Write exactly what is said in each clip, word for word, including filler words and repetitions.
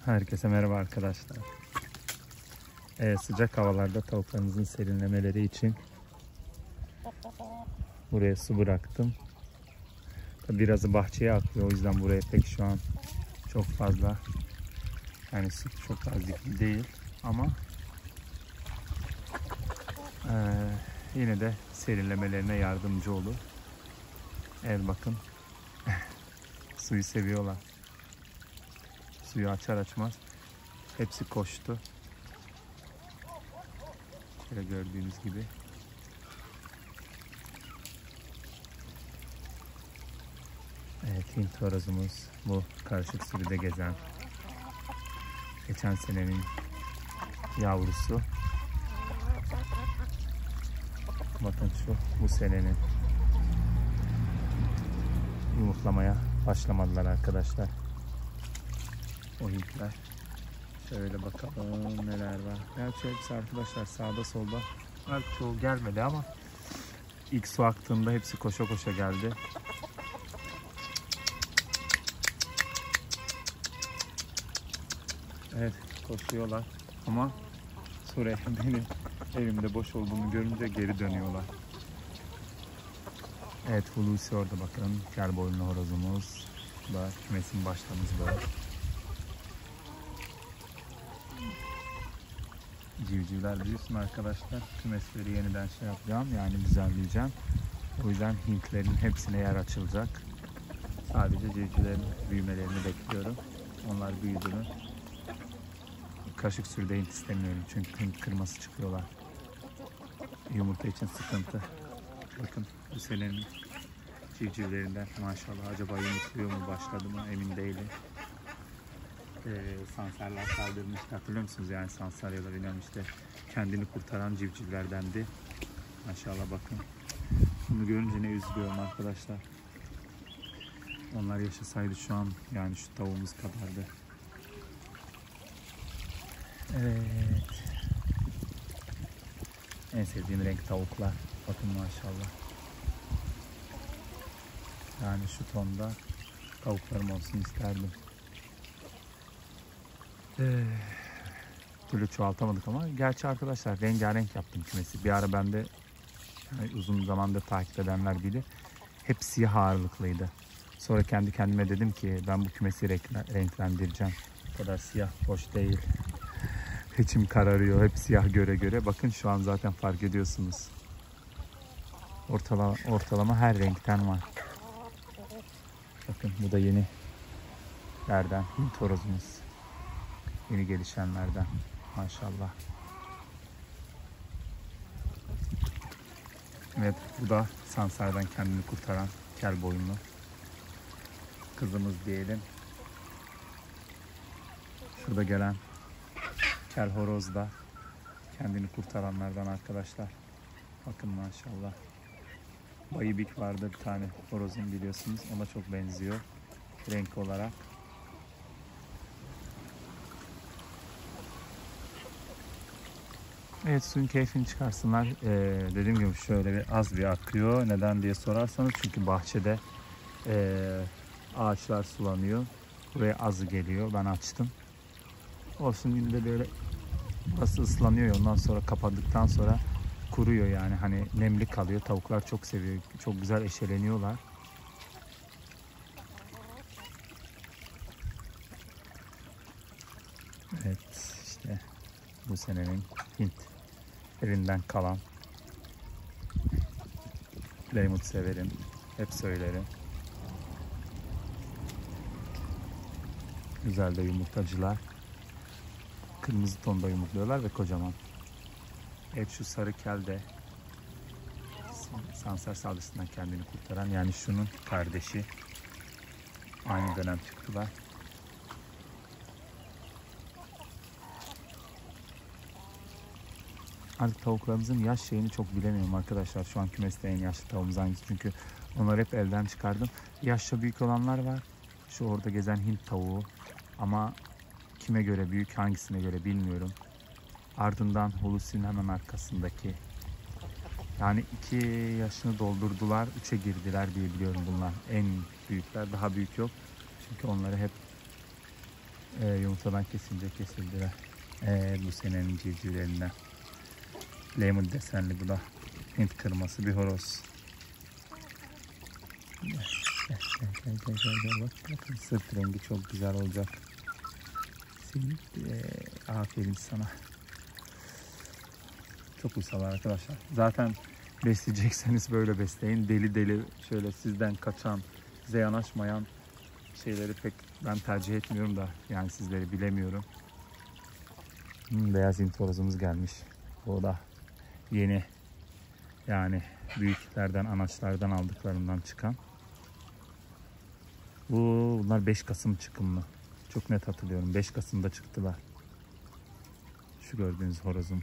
Herkese merhaba arkadaşlar. Ee, sıcak havalarda tavuklarımızın serinlemeleri için buraya su bıraktım. Tabii birazı bahçeye akıyor, o yüzden buraya pek şu an çok fazla, yani su çok az değil ama e, yine de serinlemelerine yardımcı olur. Evet, bakın suyu seviyorlar. Suyu açar açmaz hepsi koştu. Şöyle gördüğünüz gibi. Evet, Hint horozumuz bu karışık sürüde gezen, geçen senenin yavrusu. Bakın şu bu senenin. Yumurtlamaya başlamadılar arkadaşlar. O Hintler. Şöyle bakalım neler var. Gerçi hepsi arkadaşlar sağda solda. Belki çoğu gelmedi ama ilk su aktığında hepsi koşa koşa geldi. Evet, koşuyorlar ama sonra benim evimde boş olduğunu görünce geri dönüyorlar. Evet, Hulusi orada bakın. Kel boynlu horozumuz. Bu da kümesin başlamızda. Civcivler büyüsün arkadaşlar. Kümesleri yeniden şey yapacağım, yani düzenleyeceğim. O yüzden Hintlerin hepsine yer açılacak. Sadece civcivlerin büyümelerini bekliyorum. Onlar büyüdü mü kaşık sürüde Hint istemiyorum, çünkü Hint kırması çıkıyorlar. Yumurta için sıkıntı. Bakın bu senenin civcivlerinden maşallah, acaba yumurtluyor mu, başladı mı emin değilim. Ee, Sansarlar saldırmıştı, hatırlıyor musunuz? Yani Sansaryalar inen işte kendini kurtaran civcivlerdendi. Maşallah bakın. Bunu görünce ne üzülüyorum arkadaşlar. Onlar yaşasaydı şu an, yani şu tavuğumuz kadardı. Evet. En sevdiğim renk tavuklar. Bakın maşallah. Yani şu tonda tavuklarım olsun isterdim. Ee, türlü çoğaltamadık ama. Gerçi arkadaşlar rengarenk yaptım kümesi. Bir ara bende, yani uzun zamandır takip edenler bilir, hep siyah ağırlıklıydı. Sonra kendi kendime dedim ki ben bu kümesi renklendireceğim. Bu kadar siyah hoş değil. İçim kararıyor hep siyah göre göre. Bakın şu an zaten fark ediyorsunuz. Ortalama, ortalama her renkten var. Bakın bu da yenilerden, Hint horozumuz. Yeni gelişenlerden maşallah. Evet, bu da Sansar'dan kendini kurtaran kel boyunlu kızımız diyelim. Şurada gelen kel horoz da kendini kurtaranlardan arkadaşlar. Bakın maşallah. Bayibik vardı bir tane horozun, biliyorsunuz. Ona çok benziyor renk olarak. Evet, suyun keyfini çıkarsınlar. Ee, dediğim gibi şöyle bir az bir akıyor. Neden diye sorarsanız, çünkü bahçede e, ağaçlar sulanıyor. Buraya azı geliyor. Ben açtım. Olsun, yine de böyle burası ıslanıyor. Ondan sonra kapadıktan sonra kuruyor, yani hani nemli kalıyor. Tavuklar çok seviyor. Çok güzel eşeleniyorlar. Evet, işte bu senenin Hint evinden kalan. Plymouth severim. Hep söylerim. Güzel de yumurtacılar. Kırmızı tonda yumurtluyorlar ve kocaman. Evet, şu sarı kel de Sansar saldırısından kendini kurtaran, yani şunun kardeşi. Aynı dönem çıktılar. Artık tavuklarımızın yaş şeyini çok bilemiyorum arkadaşlar. Şu an kümeste en yaşlı tavuğumuz hangisi? Çünkü onları hep elden çıkardım. Yaşça büyük olanlar var. Şu orada gezen Hint tavuğu. Ama kime göre büyük, hangisine göre bilmiyorum. Ardından Hulusi'nin hemen arkasındaki. Yani iki yaşını doldurdular, üçe girdiler diye biliyorum bunlar. En büyükler, daha büyük yok. Çünkü onları hep e, yumurtadan kesince kesildiler. Ee, bu senenin civcivlerinden. Lemur desenli, bu da Hint kırması bir horoz. Gel gel gel gel gel, gel, gel. Bak, bakın sırt rengi çok güzel olacak. Senin, ee, aferin sana. Çok uysal arkadaşlar. Zaten besleyecekseniz böyle besleyin. Deli deli şöyle sizden kaçan, size yanaşmayan şeyleri pek ben tercih etmiyorum da, yani sizleri bilemiyorum. Hmm, beyaz Hint horozumuz gelmiş. O da yeni, yani büyüklerden, anaçlardan aldıklarından çıkan. Bu bunlar beş Kasım çıkımlı. Çok net hatırlıyorum. beş Kasım'da çıktılar. Şu gördüğünüz horozum.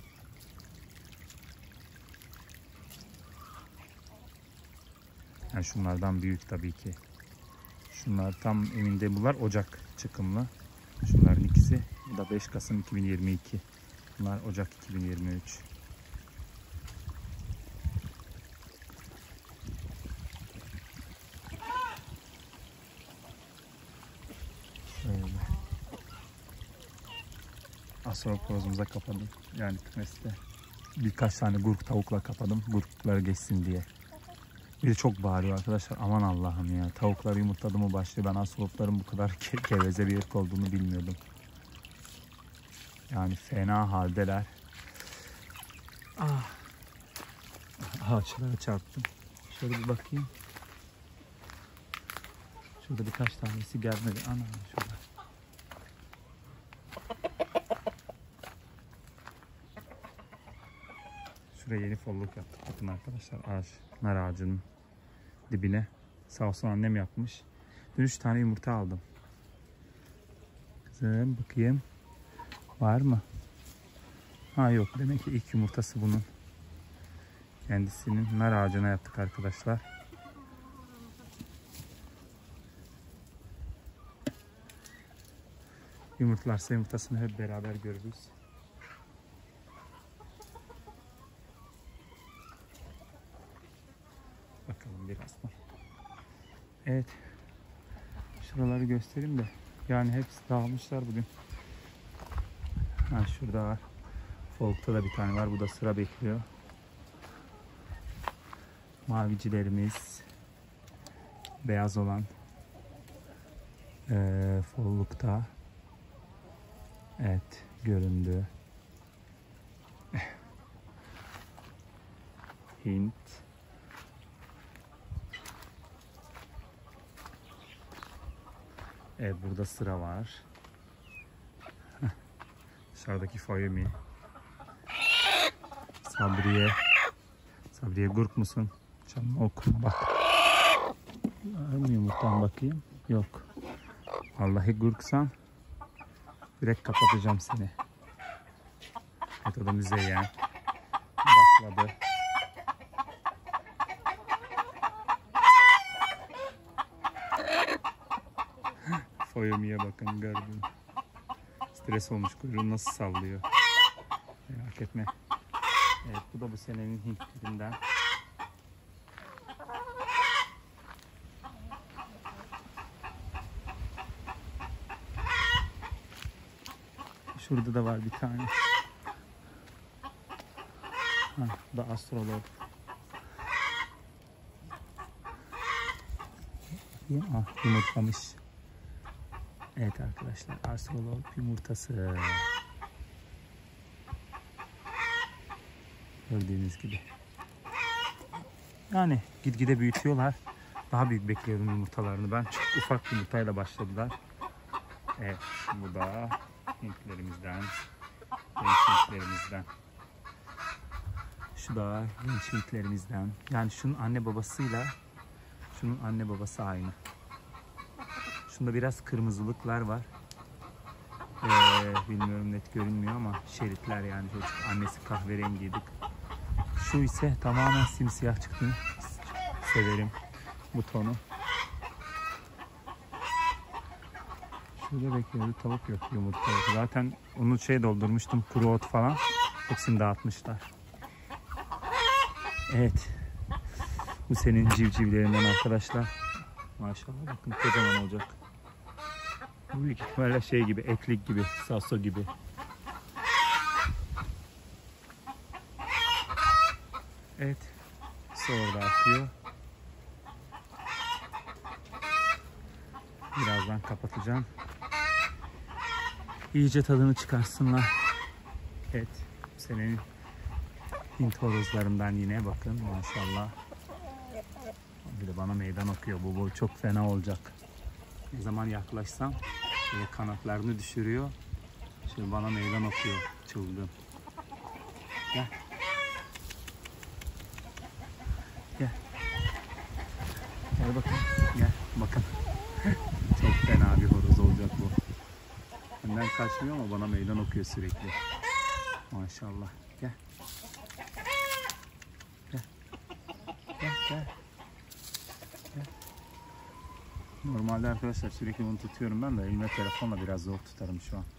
Yani şunlardan büyük tabii ki. Şunlar tam emin değil. Bunlar Ocak çıkımlı. Şunların ikisi. Bu da beş Kasım iki bin yirmi iki. Bunlar Ocak iki bin yirmi üç. Şöyle. Astroporozumuza kapadım. Yani kümeste birkaç tane gurk tavukla kapadım. Gurkları geçsin diye. Bir de çok bağırıyor arkadaşlar. Aman Allah'ım ya. Tavuklar yumurtladı mı başlıyor. Ben astroporozların bu kadar ke geveze bir ırk olduğunu bilmiyordum. Yani fena haldeler. Ah. Ağaçlara çarptım. Şöyle bir bakayım. Şurada birkaç tanesi gelmedi. Ana şurada. Şuraya yeni folluk yaptık. Bakın arkadaşlar, ağaç, nar ağacının dibine. Sağ olsun annem yapmış. Dün üç tane yumurta aldım. Kızım bakayım. Var mı? Ha yok. Demek ki ilk yumurtası bunun. Kendisinin nar ağacına yaptık arkadaşlar. Yumurtlarsa yumurtasını hep beraber görürüz. Bakalım birazdan. Evet. Şuraları göstereyim de. Yani hepsi dağılmışlar bugün. Ha şurada var. Folk'ta da bir tane var. Bu da sıra bekliyor. Mavicilerimiz. Beyaz olan. Ee, Folk'ta. Evet. Göründü. Hint. Evet, burada sıra var. Dışarıdaki Fayumi. Sabriye. Sabriye gurk musun? Canım oku bak. Var mı yumurtadan bakayım? Yok. Vallahi gurksan direkt kapatacağım seni. Evet, o da müzeyyen. Bakladı. Fayumi'ye bakın, gördüm. Stres olmuş, kuyruğunu nasıl sallıyor. Merak etme. Evet, bu da bu senenin Hintlerinden. Şurada da var bir tane. Ha, bu da astrolog. Ah, yumurtlamış. Evet arkadaşlar, astrolog yumurtası. Gördüğünüz gibi. Yani gitgide büyütüyorlar. Daha büyük bekliyordum yumurtalarını ben. Çok ufak yumurtayla başladılar. Evet, bu da Hintlerimizden. Genç Hintlerimizden. Şu da genç Hintlerimizden. Yani şunun anne babasıyla şunun anne babası aynı. Şunda biraz kırmızılıklar var. Ee, bilmiyorum, net görünmüyor ama şeritler, yani çocuk annesi kahverengiydi. Şu ise tamamen simsiyah çıktı. Severim bu tonu. Şurada bekliyordu, tavuk yok, yumurta yok. Zaten onu şey doldurmuştum, kuru ot falan. Hepsini dağıtmışlar. Evet. Bu senin civcivlerinden arkadaşlar. Maşallah bakın, kocaman olacak. Bu büyük ihtimalle şey gibi, eklik gibi, sasso gibi. Evet. Su orada akıyor. Birazdan kapatacağım. İyice tadını çıkarsınlar. Evet. Senin Hint horozlarından yine bakın maşallah. Bir de bana meydan okuyor. Bu boy çok fena olacak. Ne zaman yaklaşsam böyle kanatlarını düşürüyor. Şimdi bana meydan okuyor. Çılgın. Gel. Gel. Gel bakın. Gel. Bakın. Çok fena bir horoz olacak bu. Benden kaçmıyor ama bana meydan okuyor sürekli. Maşallah. Gel. Gel. Gel. Gel. Gel. Normalde arkadaşlar sürekli bunu tutuyorum ben de elime telefonla biraz zor tutarım şu an.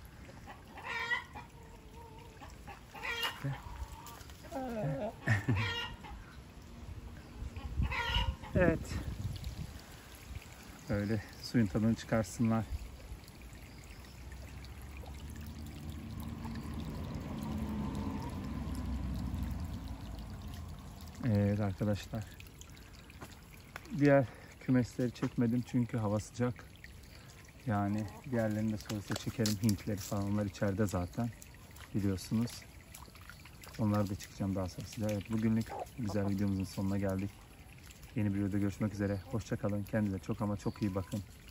Gel. Gel. Evet. Böyle suyun tadını çıkarsınlar. Evet arkadaşlar. Diğer kümesleri çekmedim çünkü hava sıcak. Yani diğerlerini de sonrasında çekerim. Hintleri falan, onlar içeride zaten. Biliyorsunuz. Onları da çıkacağım daha sonra size. Evet, bugünlük güzel videomuzun sonuna geldik. Yeni bir videoda görüşmek üzere. Hoşça kalın. Kendinize çok ama çok iyi bakın.